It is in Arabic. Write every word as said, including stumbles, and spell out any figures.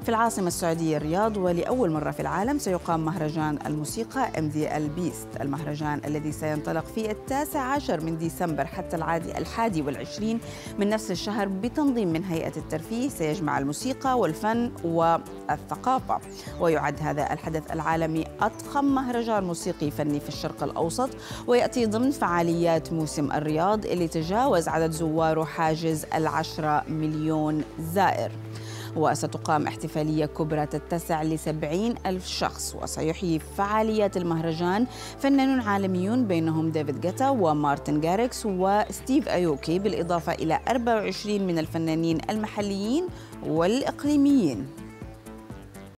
في العاصمة السعودية الرياض، ولأول مرة في العالم سيقام مهرجان الموسيقى إم دي إل بيست، المهرجان الذي سينطلق في التاسع عشر من ديسمبر حتى العادي الحادي والعشرين من نفس الشهر بتنظيم من هيئة الترفيه، سيجمع الموسيقى والفن والثقافة. ويعد هذا الحدث العالمي أضخم مهرجان موسيقي فني في الشرق الأوسط، ويأتي ضمن فعاليات موسم الرياض اللي تجاوز عدد زواره حاجز العشرة مليون زائر. وستقام احتفالية كبرى تتسع لسبعين ألف شخص، وسيحيي فعاليات المهرجان فنانون عالميون بينهم ديفيد غيتا ومارتن غاريكس وستيف أيوكي، بالإضافة إلى أربعة وعشرين من الفنانين المحليين والإقليميين.